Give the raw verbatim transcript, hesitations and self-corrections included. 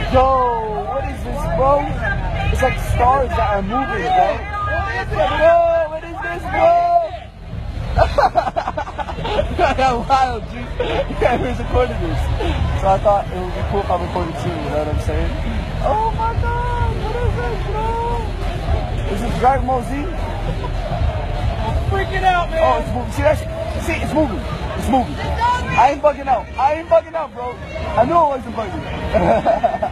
Yo, what is this, bro? It's like stars that are moving, bro. Yo, what is this, bro? That's wild, G. Yeah, who's recording this? So I thought it would be cool if I recorded too, you know what I'm saying? Oh my god, what is this, bro? Is this Dragon Ball Z? I'm freaking out, man. Oh, it's moving. See that shit? See, it's moving. It's moving. I ain't bugging out. I ain't bugging out, bro. I knew I wasn't bugging.